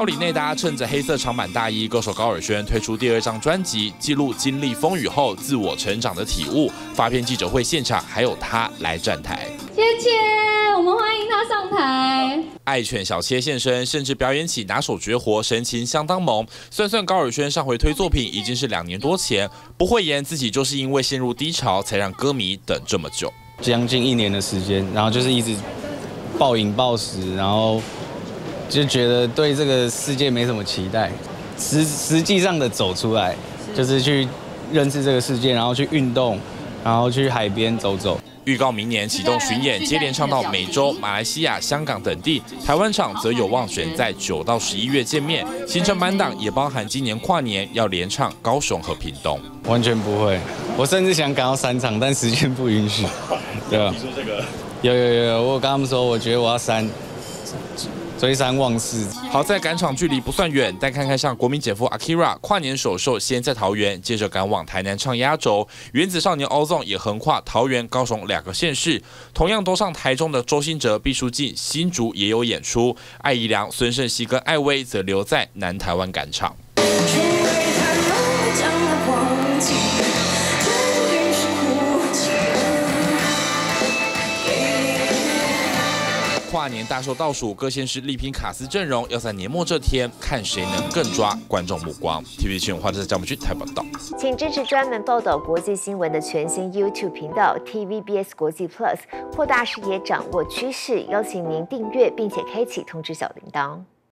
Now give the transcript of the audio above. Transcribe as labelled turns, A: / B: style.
A: 里内搭趁着黑色长版大衣，歌手高尔宣推出第2张专辑，记录经历风雨后自我成长的体悟。发片记者会现场还有他来站台，
B: 切切，我们欢迎他上台。
A: 爱犬小切现身，甚至表演起拿手绝活，神情相当萌。算高尔宣上回推作品已经是2年多前，不讳言自己就是因为陷入低潮，才让歌迷等这么久，
C: 将近1年的时间，然后就是一直暴饮暴食，然后就觉得对这个世界没什么期待。实际上的走出来，就是去认识这个世界，然后去运动，然后去海边走走。
A: 预告明年启动巡演，接连唱到美洲、马来西亚、香港等地，台湾场则有望选在9到11月见面。行程满档也包含今年跨年要连唱高雄和屏东。
C: 完全不会，我甚至想赶到3场，但时间不允许。对啊，你说这个？有，我有跟他们说，我觉得我要追3忘4。
A: 好在赶场距离不算远，但看像国民姐夫 Akira 跨年首秀先在桃园，接着赶往台南唱压轴。原子少年 Ozone 也横跨桃园、高雄2个县市，同样都上台中的周兴哲、毕书尽、新竹也有演出。艾怡良、孙盛熙跟艾薇则留在南台湾赶场。跨年大秀倒数，各县市力拼卡司阵容，要在年末这天看谁能更抓观众目光。TVB 新闻华在江门区台报道，
D: 请支持专门报道国际新闻的全新 YouTube 频道 TVBS 国际 Plus， 扩大视野，掌握趋势。邀请您订阅并且开启通知小铃铛。